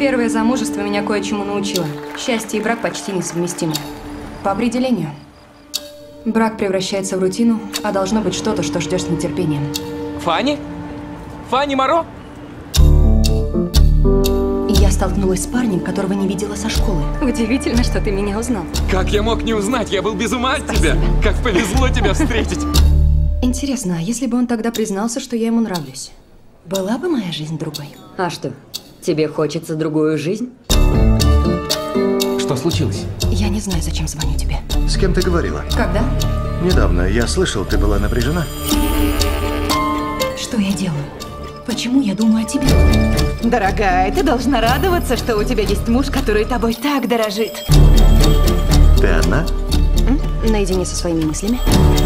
Первое замужество меня кое-чему научило. Счастье и брак почти несовместимы. По определению. Брак превращается в рутину, а должно быть что-то, что ждешь с нетерпением. Фанни? Фанни Моро? Я столкнулась с парнем, которого не видела со школы. Удивительно, что ты меня узнал. Как я мог не узнать? Я был без ума от тебя. Как повезло тебя встретить. Интересно, а если бы он тогда признался, что я ему нравлюсь, была бы моя жизнь другой? А что, тебе хочется другую жизнь? Что случилось? Я не знаю, зачем звоню тебе. С кем ты говорила? Когда? Недавно. Я слышал, ты была напряжена. Что я делаю? Почему я думаю о тебе? Дорогая, ты должна радоваться, что у тебя есть муж, который тобой так дорожит. Ты одна? Наедине со своими мыслями.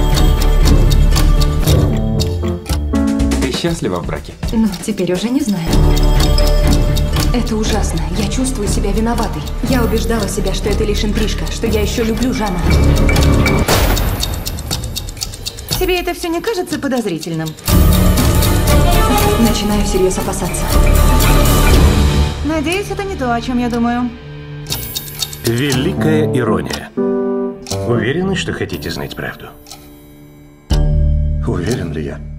Ты счастлива в браке? Ну, теперь уже не знаю. Это ужасно. Я чувствую себя виноватой. Я убеждала себя, что это лишь интрижка, что я еще люблю Жана. Тебе это все не кажется подозрительным? Начинаю всерьез опасаться. Надеюсь, это не то, о чем я думаю. Великая ирония. Уверены, что хотите знать правду? Уверен ли я?